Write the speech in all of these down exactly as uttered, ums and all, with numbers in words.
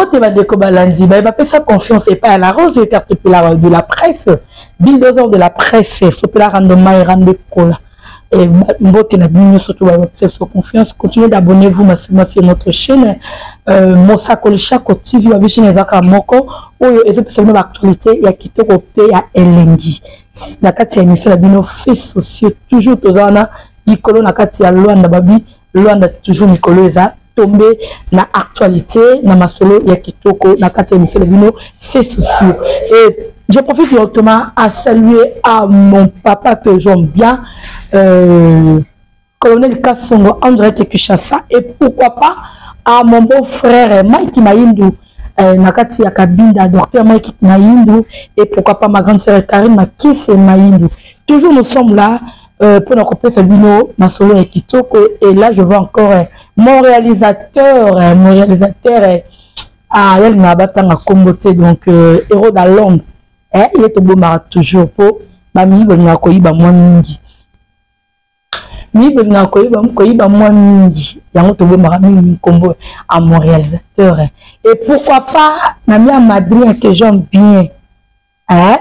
Mbote Badeko Balandi, bah, il va faire confiance et pas à la rose, de la presse, bulldozer de la presse, Sopela Randoma et Rande Kola. Et Mbote Nabino, surtout, va faire confiance. Continuez d'abonner-vous, sur notre chaîne. Mosako Lishako T V, la chaîne Ezaka Moko, où il y a l'actualité, il y a quitté au pays à Elengi. La carte émission, la bino fait sociaux, toujours, Tozana, Nicolo, la carte à Luanda Babi, Luanda, toujours Nicolo, Eza. Tomber na actualité na masolo ya kitoko na kati émission le bino fait sociaux et je profite directement à saluer à mon papa que j'aime bien euh, colonel Kassongo en direct de Kinshasa et pourquoi pas à mon beau frère Mike Maïndou euh, na kati ya Kabinda docteur Mike Maïndou et pourquoi pas ma grande sœur Karine Makisse Maïndou. Toujours nous sommes là Euh, pour nous couper ce bino, ma solo et kitoko. Et là, je vois encore euh, mon réalisateur, euh, mon réalisateur, euh, ah, il m'a battu à comboter, donc, euh, héros d'Along. Eh, il est au beau marat toujours pour mamie, il m'a accueilli, bah, moi, mingi. Mi, il m'a accueilli, bah, moi, mingi. Il y a un beau marat, mingi, combo à mon réalisateur. Et pourquoi pas, mamie à Madrid, que j'aime bien. Hein?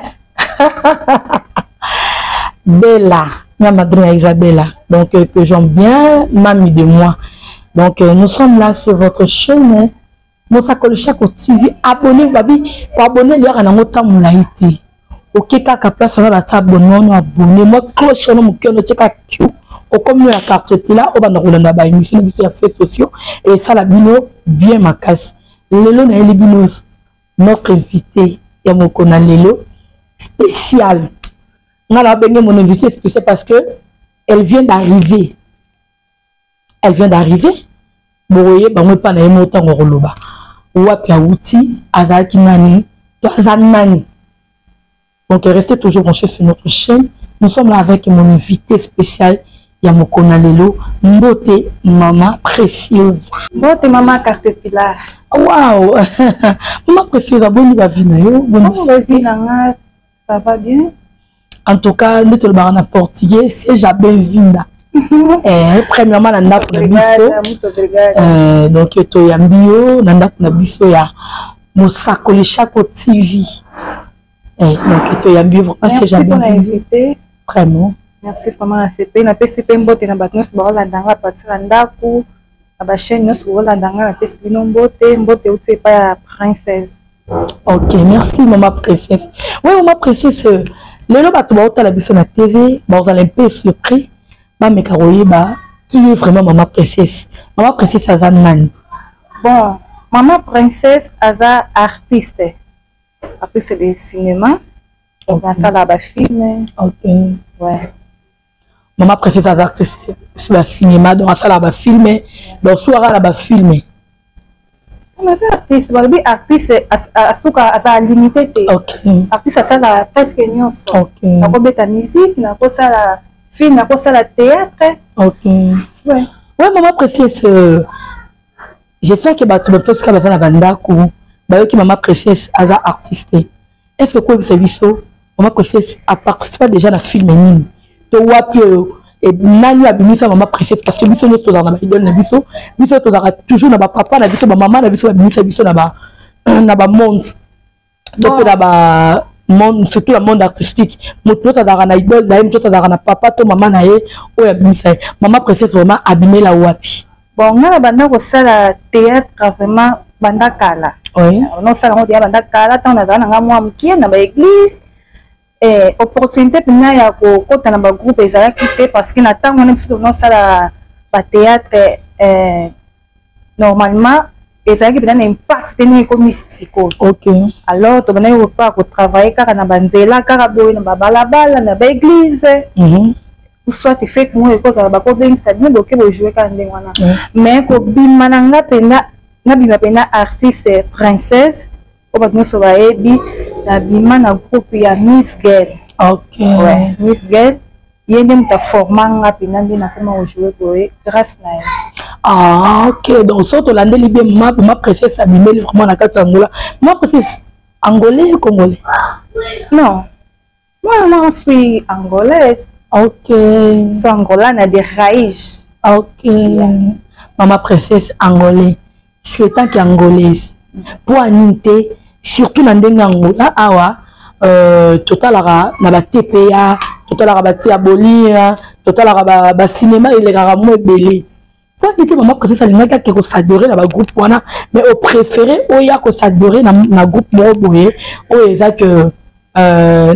Bella. Ma madrine Isabella, donc euh, que j'aime bien, mamie de moi. Donc euh, nous sommes là sur votre chaîne, Mosako Lishako T V. Abonnez-vous, babi, pour abonner, il y a un autre moulaïté. Ok, kaka place, on va t'abonner, abonner. Moi, cloche, on m'a dit que tu au comme la carte là, on va nous rouler là-bas, émission de faits sociaux, et ça la bino, bien ma casse. Lelo na les binos, notre invité, et mon qu'on a Lelo, spécial. On a béni mon invité spécial parce que elle vient d'arriver. Elle vient d'arriver. Vous voyez, bah moi pas na yemo tango roloba. Wapi outi azaki nani, azanani. Donc restez toujours branchés sur notre chaîne. Nous sommes là avec mon invité spécial Yamokona Lelo, Mbote Maman Précieuse. Mbote Maman Caterpillar. Waouh. Maman Précieuse, bonne vie na yo. Bonne vie na ça va bien. En tout cas, nous sommes en portugais, c'est jamais vinda. Premièrement, nanda pour biso. Donc to yambio, nanda pour biso ya Mosako Lishako T V. Donc to yambio, c'est jamais invité. Vraiment. Merci vraiment à C P. Na P C P mbote na batnos baola ndanga partir ndaku. Na ba chaîne nos baola ndanga na P C P mbote mbote uti pa ya princesse. Ok, merci maman princesse. Oui, maman princesse. Les gens qui ont la vision à la T V, ils sont un peu surpris. Mais qui est vraiment maman princesse? Maman princesse Azanman. Bon, maman princesse Aza artiste. Après c'est le cinéma. On va ça là bas film. Ok. Ouais. Maman princesse Aza artiste, c'est le cinéma. Donc ça là bas film. Donc soir là bas film. Mais c'est artiste, voilà, artiste, à limité. Ok. Artiste, ça la presque nions. Ok. Na ko beta musique, na ko ça la film, na ko ça la théâtre. Ok. Ouais. Ouais, maman précieuse. Euh, J'espère que tu peux faire ça la banda kou. Bah qui maman précieuse, Aza artiste. Est-ce que quoi vous savez ça? Maman précieuse a participé déjà à la film nini. To wapi et nani a béni sa maman précieuse parce que biso nous sommes dans la idole na biso biso to dara toujours na ba papa na biso ba maman na biso ba béni sa biso na ba na ba monde donc na ba monde surtout le monde artistique moto to dara na idole na moto to dara na papa to maman na ye o ya béni sa maman précieuse vraiment abîmé la wapi bon na banda ko sala théâtre vraiment banda kala oui non sala on dit banda kala tant na na nga mkia na ba église. Eh, opportunité pour nous ya ko kota na ba groupe ezala quitté parce que na tango na biso non sala ba théâtre eh normalement ezala ki na impact teni ko mystique. OK. Alors to bana yo pas ko travailler kaka na banzela kaka boy na ba balabala na ba église. Mhm. Ou soit tu fais moi ko za ba ko ben ça bien donc bo jouer ka ndenge wana. Mais ko bimana nga pena na bima pena artiste princesse au bas nous soyez bi la bima na groupe ya Miss Girl. Ok. Ouais, Miss Girl. Il y a une formation à Pinandi na comment jouer pour grâce na elle. Ah ok, donc surtout l'année libé ma ma préfère ça bimé vraiment na carte Angola. Moi préfère angolais ou congolais? Non. Moi je suis angolaise. Ok. C'est angola na des raízes. Ok. Yeah. Maman princesse angolais. C'est tant qu'angolaise. pour anite surtout na ndenga ngola awa euh totalara na ba T P A totalara ba tiabolia totalara ba ba cinéma il est mo belé pour que maman que ça linga que ko s'adorer na ba groupe wana mais au préféré oya ko s'adorer na na groupe mo boye o eza que euh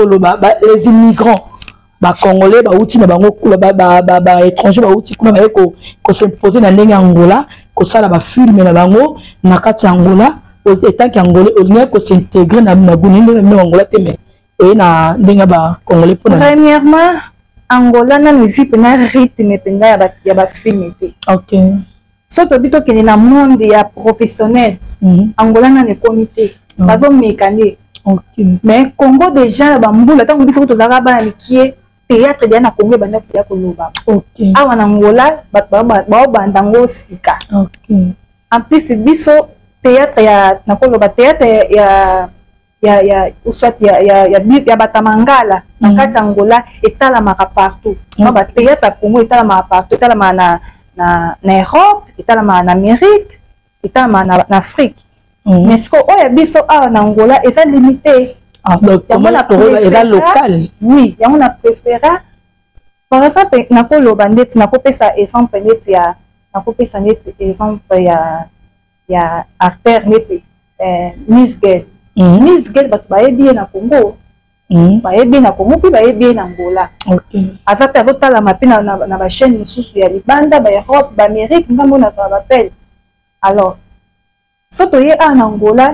les immigrants ba congolais ba outi na bango ba ba ba étrangers ba outi kuna ba ko ko se poser na ndenga Angola ko sala ba film na bango na kati Angola étant qu'Angolais au lieu que s'intégrer na na guni na Angola teme et na ndenga ba congolais pour premièrement Angola na musique na rythme penda ya ba ya ba film té OK soto bito ke na monde ya professionnel Angola na ne comité bazo mécané OK mais Congo déjà ba mbula tango biso to zaka ba likie théâtre dia na Congo banda ya ko loba OK awa na Angola ba ba ba bandango sika OK en plus biso théâtre ya na ko loba théâtre ya ya ya soit ya ya ya ya batamangala na kati Angola etalamaka partout na ba théâtre Congo etalamaka partout etalamaka na na na Europe etalamaka na Amérique etalamaka na na Afrique. Mais ce qu'on a biso à Angola est limité. Ah, donc comment est local? Oui, il y a on a préféré. Par exemple, na ko lo bandit na ko pesa exemple net ya na ko pesa net exemple ya ya artère net euh Miss Girl. Miss Girl bat ba bien na Congo. Ba bien na Congo puis ba bien na Angola. OK. Azata azota la mapina na na ba chaîne mususu ya Libanda, ba Europe, ba Amérique, ngambo na ça appelle. Alors soto ye en Angola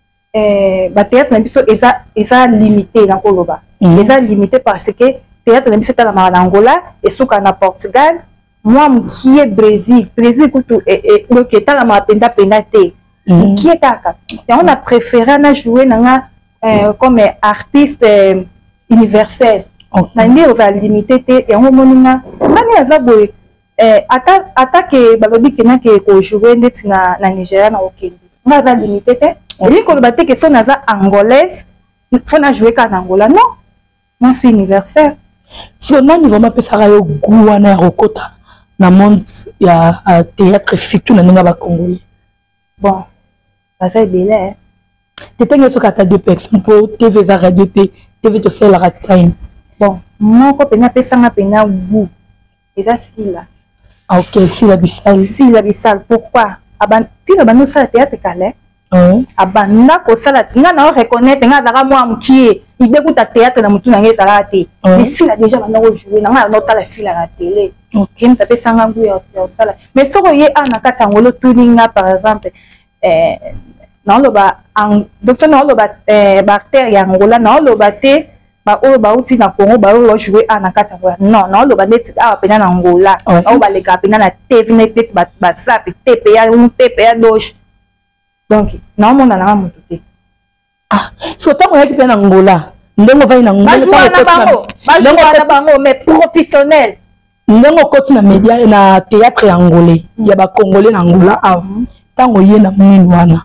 eh ba théâtre na biso eza eza limité na koloba eza limité parce que théâtre na biso tala ma na Angola et suka na Portugal moi qui est Brésil Brésil kutu et donc tala ma penda penda té qui est kaka et on a préféré na jouer na comme artiste universel na ndi oza limité té et on moninga mani azaboy eh ata attaque balobi kena ke ko jouer ndeti na na Nigeria na okende naza limité té et ko ba té que son naza angolaise faut na jouer ka na Angola non non c'est universel si on a niveau ma pesara yo guana rokota na monde ya théâtre surtout na nga ba congolais bon ça c'est belé tétenge so kata deux personnes pour T V za radio T V to faire la time bon moko pena pesanga pena bu eza sila. OK, si la bisal. Si la bisal, pourquoi? Aban, si la banu sa théâtre calé. Oui. Abanda ko sala, nga na reconnaître nga zaka moi mkie, il dégoûte théâtre na mutu na ngeza raté. Mais si la déjà bana jouer na nga nota la si la télé. OK, m'ta pe sanga ngu ya sala. Mais soko ye ana kata ngolo tuninga par exemple eh na lo ba en docteur na lo ba eh bactérie Angola na lo ba te ba o ba uti na Congo ba o jouer à na kata non non lo ba net a pena na Angola o ba le kapina na T V net ba ba sa T P A un T P A dosh donc na mo na na mutu te ah so tango yaki pena Angola ndenge vai na Angola ba bango ba na bango mais professionnel ndenge koti na média na théâtre angolais ya ba congolais na Angola ah tango ye na mini wana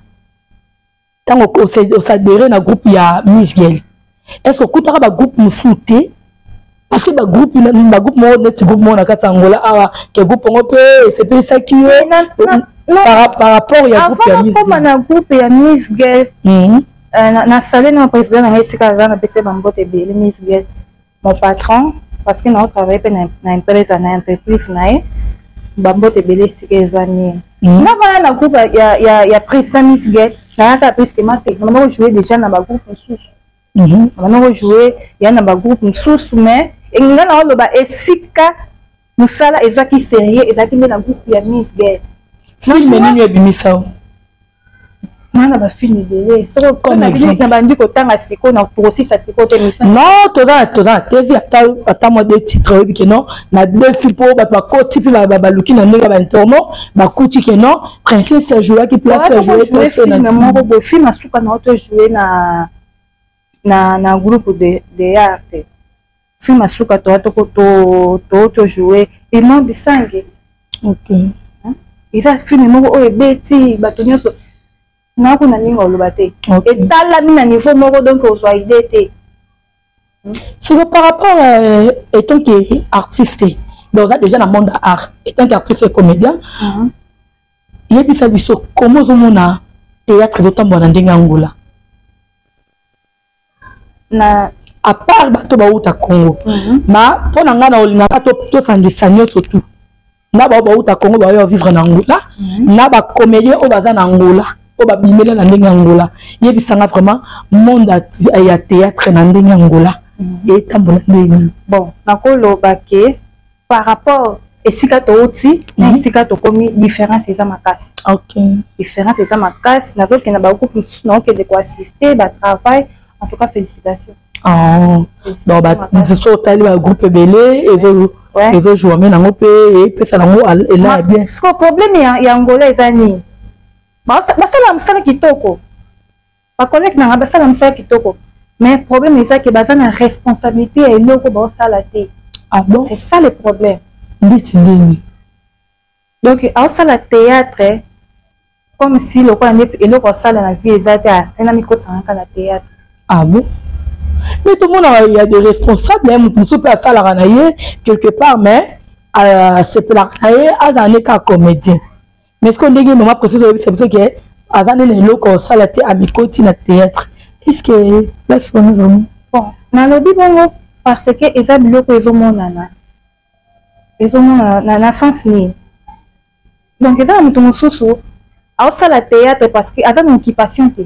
tango ko se s'adhérer na groupe ya Miss Girl. Est-ce que vous avez un groupe moussouté? Parce que le groupe, le groupe, le groupe, mon akata Angola, ah, que groupe, on peut, c'est pas ça qui est. Par par rapport au groupe ya Miss Girl. Avant, on groupe ya Miss Girl. Na salé na président na H C K na P C Bambote Bele Miss Girl. Mon patron, parce que nous travaillons dans une empresa, na entreprise na e, Bambote Bele sikezani. Na bana na groupe ya ya ya président Miss Girl, na ta parce que ma on jouer déjà na ba groupe sous. Mhm. On a joué, il y a un groupe sous mais et nous avons le bas et sika musala ezaki sérieux ezaki na groupe ya Miss Girl. Film ni ebimisa. Mana ba film de so comme exemple na bandi ko tanga siko na aussi ça siko te mission. Non, toda toda T V ata ata mo de titre que non na deux films pour ba ba ko tipi ba ba luki na ndenge ba interno ba kuti que non princesse jouer qui place jouer personne na mo ko film asuka na auto jouer na na na groupe de de arte film asuka to to to to to jouer et non de sangue. OK isa film mo o ebeti bato nyonso na ko na ningo lobate et tala mina niveau moko donc o soit idée té c'est par rapport euh, étant que artiste donc là déjà dans le monde art étant qu'artiste et comédien il y a puis fait biso comment on a théâtre ezotambola na ndenge ya ngula na à part bato bauta Congo ma mpo na ngai na olingaka tosangisa nyonso tu na bao bauta Congo baoyo vivre na ngula na bacomédien oyo baza na ngula oyo babimela na ndenge ya ngula yebisanga vraiment monde ya théâtre na ndenge ya ngula etambola ndenge bon nakoloba ke par rapport esika touti na esika tokomi différence eza makasi ok différence eza makasi nazokenda bagroupe mosusu naokende koassiste batravail en tout cas félicitations. Oh, donc mosusu otali bagroupe ebele ezojoua me nango mpe epesa nango ela bien siko problème ya angola eza nini basala mosala kitoko bakolege nanga basala mosala kitoko mais problème eza ke baza na responsabilité ya eloko baosala te ah bon c'est ça le problème nditi ndini donc aosala théâtre comme si lokola neti eloko osala na vie eza te tena mikotangaka na théâtre ah bon mais tout le monde il y a des responsables mosusu mpe asalaka na ye quelque part mais asepelaka na ye aza ne ka comédien mais ceque ndenge mama précise oyebisa biso ke aza nde na eloko osala te amikoti na théâtre est-ce que place wana vraiment bon nalobi bongo parce que eza biloko ezomonana ezomonana na sens nini donc eza na moto mosusu aosala théâtre parce que aza na occupation te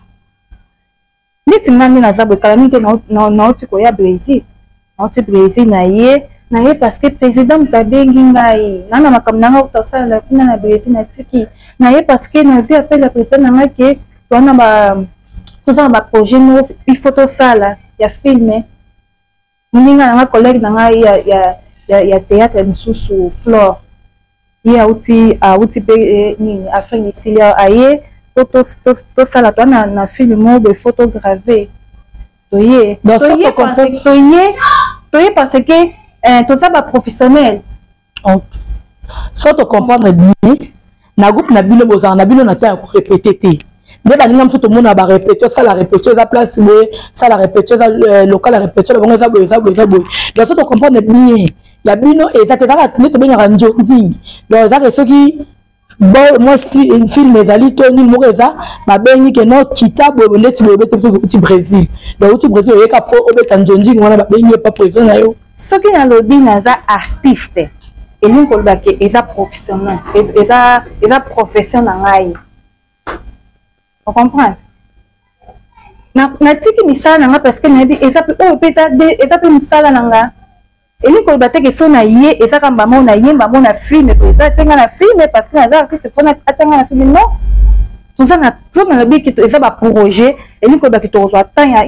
neti nga nde naza boye kala mingi te nauti koya brésil nauti brésil na ye na ye parce que président moto abengi ngai na na makambo na nga kuta osalala kuna na brésil natiki na ye parce que nazwi appel ya président na ngai ke toza na baprojet moko il faut tosala ya filme moninga na nga collègue na ngai ya théâtre mosusu flore ye auti auti mpe nini afrique esili aye tosala toa na filme moko boye photographe toye toye parce que toza baprofessionnel so tocomprendre bien na groupe na bino bozala na bino na temps ya korépété te nde baninga mosusu tomona barépétition sala répétition eza place boye sala répétition eza local ya répétition na bango eza boye eza boye eza boye donc so tocomprendre bien ya bino eza te ezaka nde tobengaka nzonzingi donc ezaka soki bon moi si une film ezali to nini moko eza babengi ke no chita boye ndeti boye obete biso outi brésil donc outi brésil oyeka po obeta nzonzingi wana babengi yo pa président na yo soki nalobi naza artiste elingi koloba ke eza professionnel eza profession na ngai on comprend natiki misala na nga parce que nayebi eza mpe oyo mpe eza mpe misala na nga elingi koloba te ke so na ye eza kamba mo na yemba mo na filme mpe eza atenga na filme parce que naza artiste fo atanga na filme non toza na so nalobi ke eza baprojet elingi koloba ke tokozwa temps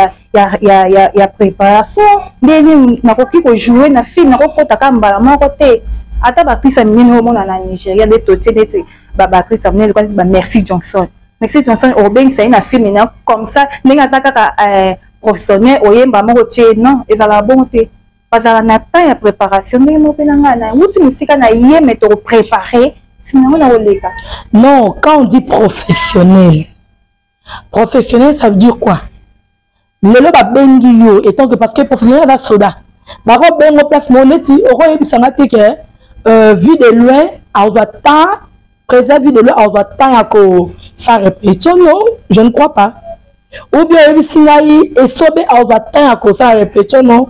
ya préparation nde nini nakoki kojoue na filme nakokota ka mbala moko te ata baactrice ya minene omona na nigeria nde totie neti baactrice ya minene lokola bamercy johnson merci johnson obengisa ye na filme na comme ça ndenge aza kaka professionnel oyemba moko tie non ezala bon te bazala na temps ya préparation ndenge moko mpe na ngai na wuti mosika na ye me tokopréparé sinango na koleka non quand on dit professionnel professionnel ça veut dire quoi lelo babengi yo etant que parce que professionnel aza soda bakobengo place mo neti okoyebisanga te ke vu de loin azwa temps présent vu de loin azwa temps ya kosala répétition non je ne crois pas ou bien oyebisi ngai esobe azwa temps ya kosala répétition non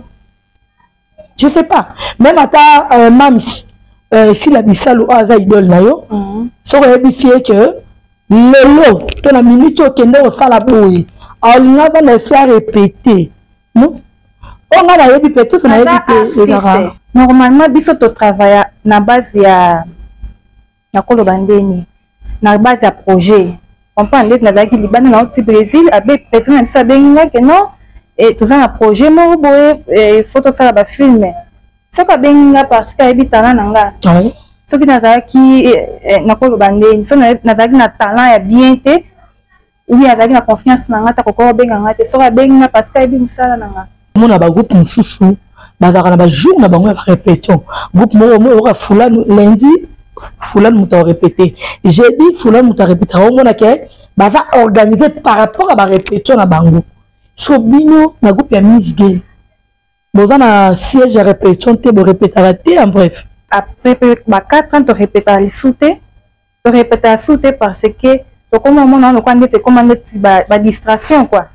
je sais pas même ata euh, mams euh, si la bisalo oyo aza idole na yo soki oyebisi ye ke lelo to na minute okende kosala boye aolinga aza na esi a répété non oyo ngai nayebi peut-être nayebi te ezaka normalement biso totravailla na base ya ya koloba ndeni na base ya projet comprendre ndeti nazalaki libanda na oti brésil abe président na biso abengi nga ke non toza na projet moko boye faut tosala bafilme soki abengi nga parce que ayebi talent na nga soki nazalaki nakoloba ndeni so nazalaki na talent ya bien te oubien azalaki na confiance na nga takokoka obenga nga te soki abengi nga parce que ayebi mosala na nga mona bagroupe mosusu bazalaka na bajour na bango ya barépétition groupe moko moyoka fulani lundi fulani moto arépété jeudi fulani moto arépété omona ke baza organisé par rapport à barépétition na bango so bino na groupe ya Miss Gay boza na siège ya répétition te borépétaka te en bref après ba quatre ans torépétaka lisu te torépétaka lisu te parce que to comme on a le coin de c'est comme ba distraction quoi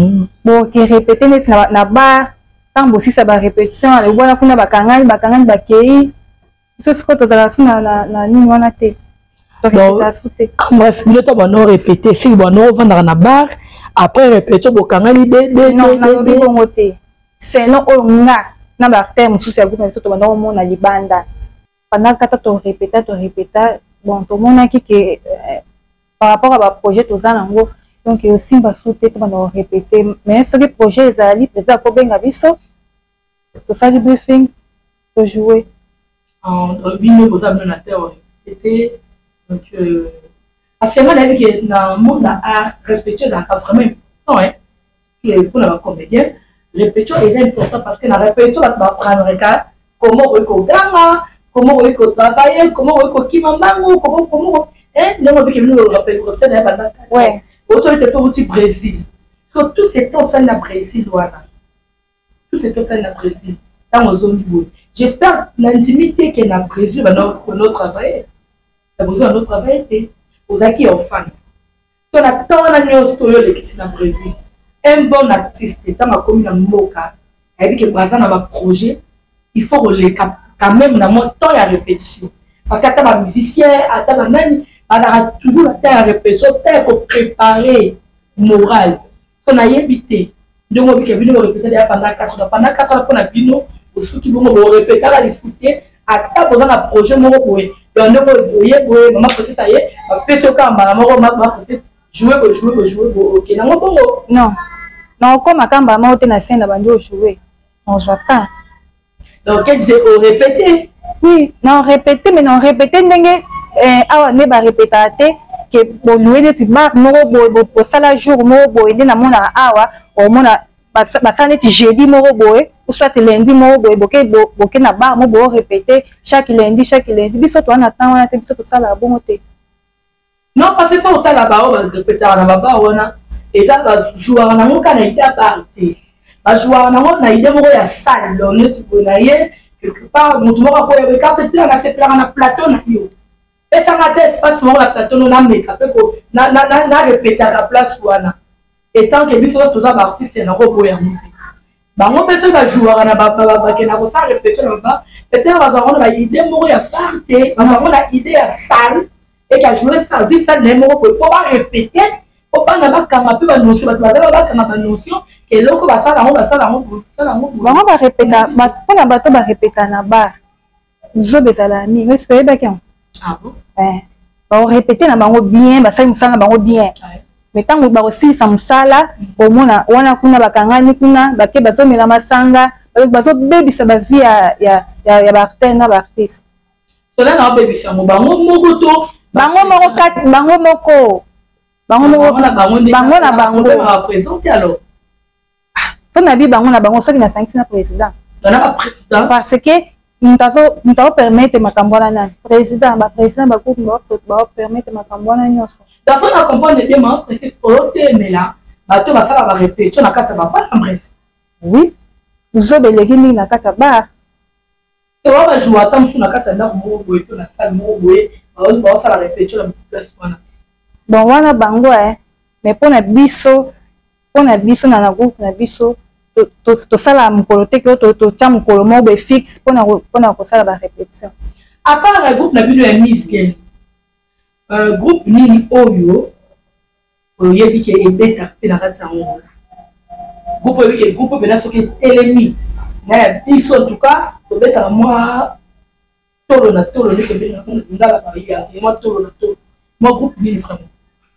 bon qui répéter net na na bar tant aussi ça ba répétition le bona kuna bakangani bakangani bakei ce ce que tu as na na na ni wana te to répéter sauter bref il est bon non répéter si bon non vendre na bar après répétition bokangani de de non na bi bongo te selon onga na ba terme sous ya groupe to bana mo na libanda pendant que tu répéter tu répéter bon tout le monde qui que par rapport à un projet tout ça donc aussi va sauter pendant répéter mais ce que projet les ali peut-être pour bien aviso tout ça du briefing pour jouer en bino vous avez na terre c'était donc parce que moi d'avis que dans le monde à répéter là vraiment non hein que pour la comédien répétition est important parce que la répétition va apprendre comment on peut gagner comment on peut travailler comment on peut qui maman comment comment hein non mais que nous rappelle peut-être là pendant ouais autorité pour au Brésil parce que tout c'est tout ça na Brésil voilà tout c'est tout ça na Brésil dans aux zones où j'espère l'intimité que na Brésil va notre notre travail la besoin de notre travail aux acquis aux fans donc la temps on a nous tout le qui na Brésil un bon artiste dans ma commune Moka avec que bazar na projet il faut les quand même dans mon temps la répétition parce que ta musicien à ta nani on a toujours la terre à répétition terre pour préparer moral on a évité donc on peut venir répéter pendant quatre heures pendant quatre heures pour la bino au sous qui vont répéter la discuter à ta besoin un projet mon boy donc on boyer boyer maman procès ça y est après ce cas maman maman procès jouer jouer jouer OK non non non comme à kamba ma ote na scène na bandi jouer on j'attends donc qu'elle disait au répéter oui non répéter mais non répéter ndenge eh awa ne ba répéter que bon louer des bar moko bo bo sala jour moko bo ende na mona awa o mona ba sala ti jeudi moko bo ou soit lundi moko bo boke boke na bar moko bo répéter chaque lundi chaque lundi biso to na temps wana te biso to sala bongo te non parce que ça on t'a la ba ba répéter na ba ba wana et ça va jouer na mon kana ita parti ba jouer na mon na ide moko ya salle on est tu na ye quelque part mon moko ko ya carte plein na c'est plein na plateau na yo et ça na tête passe mon la plateau na make up ko na na na répéter à la place wana et tant que biso to za artiste na ko boya monter ba mo peut ba jouer na ba ba ba ke na ko ça répéter na ba peut-être ba on na ide moko ya parti ba on a idée ya salle et qu'à jouer ça dit ça les moko pour pas répéter faut pas na ba kama pe ba notion ba ba kama ba notion que loko ba ça la on ba ça la on ça la on ba on ba répéter ba pona ba to ba répéter na ba zo bezala mi mais c'est pas bien ah bon eh ba on répéter na bango bien ba ça musala bango bien mais tant ba aussi ça musala au mona wana kuna bakangani kuna ba ke bazo mela masanga ba zo baby ça ba vie ya ya ya ba artiste na ba artiste cela na baby ça mo bango moko to bango moko kat bango moko bango moko bango na bango ba présenter alors to na bi bango na bango soki na cinq na président na ba président parce que Nous t'avons permettre ma campagne président, ma président, ma groupe, ma permettre ma campagne. D'abord, on comprend bien, ma président, pour l'autre, mais là, bah, tu vas faire la répétition, la carte va pas, en bref. Oui, nous avons les guillemets, la carte va. Tu vas jouer à temps sur la carte, là, on va jouer, on va faire on va faire la répétition, la place. Bon, on a bango, hein, mais pour notre biso, pour notre biso, dans la groupe, notre biso. To sala mukolo te ko to to cha mukolo mo be fixe pona pona ko sala ba répétition à part le groupe na bino ya Miss Girl euh groupe nini oyo oyo yebi ke ebeta pe na kati yango groupe oyo ke groupe pe na soki telemi na biso en tout cas to beta moi tolo na tolo ne ke bena ngala ba ya moi tolo na tolo moi groupe nini vraiment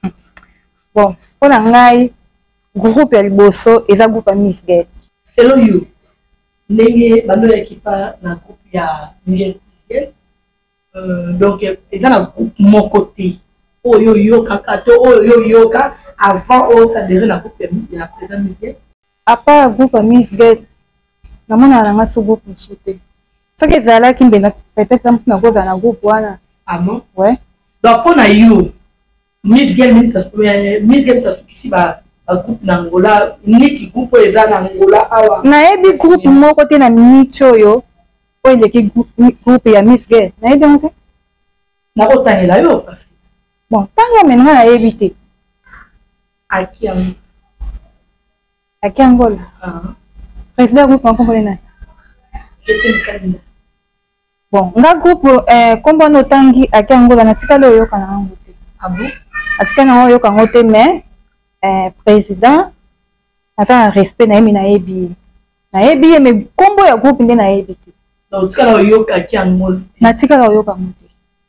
bon pona ngai groupe ya liboso eza groupe ya Miss Girl selon you ndenge bando ya kipa na groupe ya Miss Girl euh donc eza na groupe mon côté oyo yo kaka to oyo yo ka avant on s'adhérer na groupe ya président Miss Girl à part groupe ya Miss Girl na mona na ngaso groupe msote soki ezalaki mbena peut-être na koza na groupe wana ah bon ouais donc pour na you Miss Girl Miss Girl ta sukisi ba groupe na Angola niki groupe eza na Angola awa na ebi groupe moko te na minute oyo oyo leki groupe ya Miss Girl na ebi onke na kotangela yo parce Bon, tant que maintenant à éviter. À qui en À qui Angola? Président groupe en compagnie. J'étais le candidat. Bon, on a groupe comme on tangi à qui Angola na tika lo yo kana ngote. Ah bon? Atika na yo kana ngote mais président asa un respect na yemi na yebi. Na yebi mais combo ya groupe ndi na yebi. Donc tika lo yo ka qui Angola. Na tika lo yo kana ngote.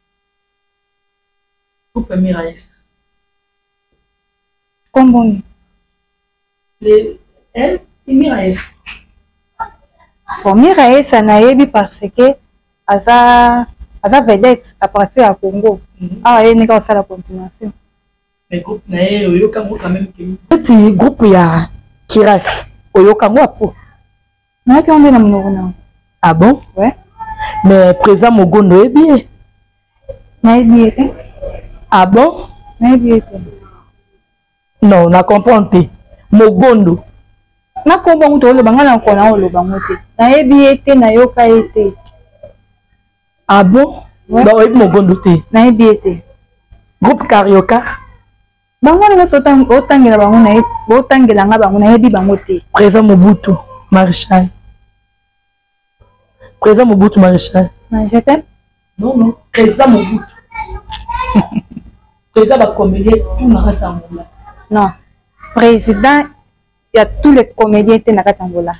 Groupe Miraïs. Combo ni. Les elle Miraïs. Bon, Miraïs na yebi parce que asa asa vedette à partir à Congo. Ah, il n'y a pas la continuation. Mais groupe nae yo kango quand même que petit groupe ya Kiras oyo kango apo. Na ki on est na mnona. Ah bon? Ouais. Mais présent Mogondo est bien. Na bien. Ah bon? Na bien. Non, na comprendre. Mogondo. Na kombo muto lo banga na kona lo bangote. Na ebiete na yoka ete. Ah bon? Ouais. Bah oui, Mogondo te. Na ebiete. Groupe Carioca. Bango na sotang otangela bango na e otangela nga bango na ebi bangote. Présent Mobutu Maréchal. Présent Mobutu Maréchal. Na je t'aime. non non président Mobutu. Président va comédien tout na Angola. Non. Président il y a tous les comédiens qui na Angola.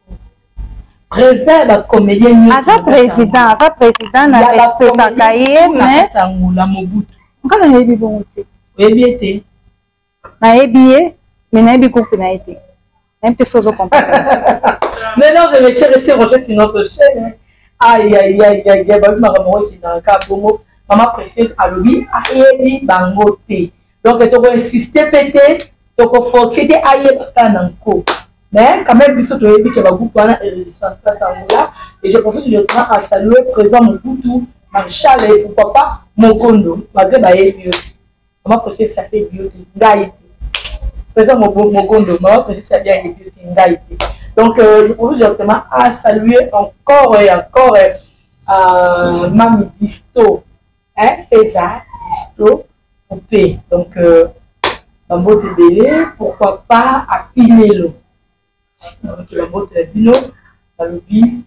Président va comédien asa président asa président na respect kaye mais Angola Mobutu. Quand na ebi bongote. Oui bien. Na ebi mais na ebi coupe na été. Même tes choses comprendre. Maintenant je vais rester recherche sur notre chaîne. Aïe aïe aïe aïe aïe bah ma maman qui dans le cas bongo maman précieuse à lobby aïe bangote. Donc tu dois insister péter tu dois forcer aïe bakananko. Mais quand même biso to ebi que ba groupe wana et résistance Angola et je profite du temps à saluer président Mobutu Maréchal et pourquoi pas Mogondo malgré ba ebi maman précieuse ça fait bio ngai. Président Mogondo maman précieuse ça bien ebi ngai. Donc, euh, je profite directement à saluer encore et encore euh, Mami Disto, hein, Feza Disto, Poupée. Donc, euh, Bambo de Bélé, pourquoi pas à Pinelo. Donc, Bambo de Bino, Balobi,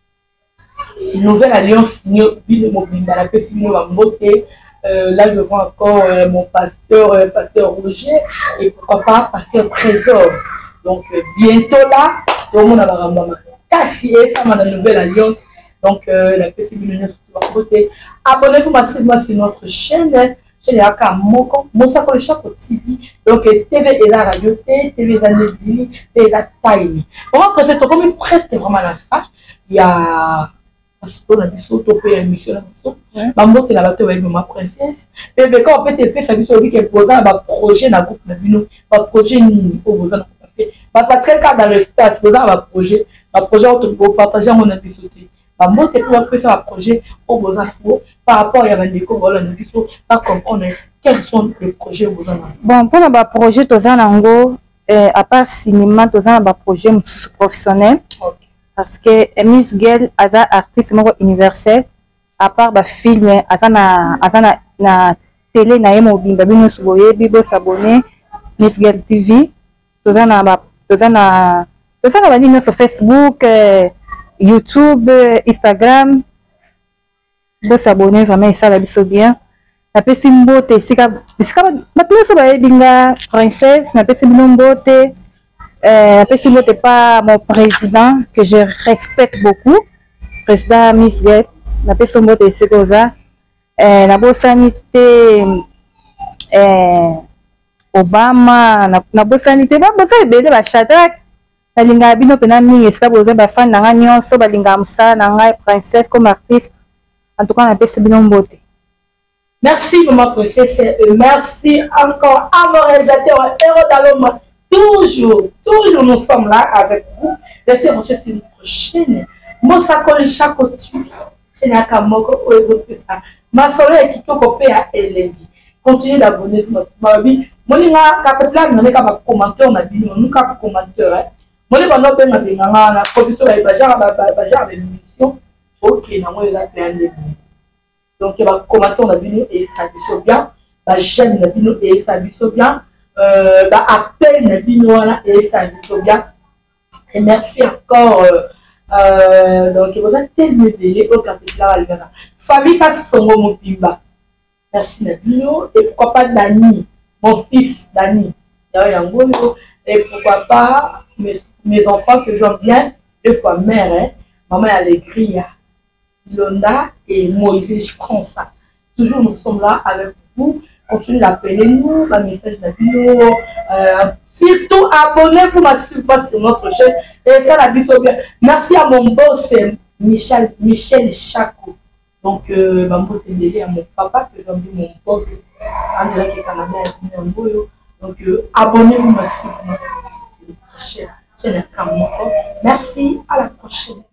une nouvelle alliance, Bino Mobimba, la Pessimo Bambo. Euh, là, je vois encore euh, mon pasteur, euh, pasteur Roger, et pourquoi pas pasteur Trésor. Donc, euh, bientôt là, tout le monde a la Cassie et ça, ma nouvelle alliance. Donc, euh, la P C B sur votre côté. Abonnez-vous massivement sur notre chaîne. Chaîne Yaka Moko, Mosako le Chaco T V. Donc, T V et la radio, T V et la Nebili, T V et la Time. On va présenter comme presque vraiment la fin. Il y a. Parce qu'on a dit ça, on a émission là, maman qui n'a pas été ma princesse. Et quand on peut te faire, ça veut dire qu'elle pose un projet dans le groupe, un projet ni au besoin. Parce que dans l'espace, vous avez un projet, un projet où vous partagez mon épisode. Maman qui peut faire un projet au besoin par rapport à un déco, voilà, nous disons pas comprendre quels sont les projets vous avez. Bon, pour le projet, tous en ango, à part cinéma, tous en un projet professionnel. Parce que Miss Girl est un artiste universel, à part le film, à la télé, na yemo bimba bino suboye, bibo s'abonner, Miss Girl T V, tous en a, tous en a, tous en a dit sur Facebook, YouTube, Instagram, bibo s'abonner vraiment ça la biso bien. Na pesi mbote, sika, sika, maintenant so ba binga princesse, na pesi mbote. Euh, Après, n'était pas mon président que je respecte beaucoup, président Miss Girl, la personne qui est ici comme ça, la bonne sanité, Obama, la bonne sanité, la bonne sanité, la Shadrach, la linga bino penami, est-ce que vous avez fan dans l'agnon, so la linga amsa, la princesse comme artiste, en tout cas, la personne bino beauté. Merci maman princesse, merci encore à mon réalisateur Héros Daloma. Toujours, toujours nous sommes là avec vous. Laissez vous sur une prochaine. Mosako le Chaco T V. C'est Naka Moko ou les autres ça. Ma soeur qui t'occupe à Elengi. Continuez d'abonner-vous. Ma vie. Mon linga capitale n'en est qu'à commenter on a dit nous qu'à commenter. Mon linga non ben ben nga na production ba bajar ba bajar de l'émission. OK, na moi les appels en début. Donc il va commenter on a dit et ça dit bien. bah j'aime la bino et ça biso bien euh, bah appel la bino là et ça biso bien et merci encore euh, euh, donc vous êtes tellement délai au capital famille Kassongo Mopimba merci la bino et pourquoi pas Dani mon fils Dani et pourquoi pas mes, mes enfants que j'aime bien deux fois mère hein? Maman Allegria Londa et Moïse, je prends ça. Toujours nous sommes là avec vous. Continuez d'appeler nous, la message de vidéo. Euh, surtout, abonnez-vous massivement sur notre chaîne. Et ça, la vidéo bien. Merci à mon boss, Michel, Michel Chaco. Donc, euh, Bambo Tendele, à mon papa, que j'aime bien mon boss. Angela qui est canadienne, donc, euh, abonnez-vous massivement sur notre chaîne. Merci, à la prochaine.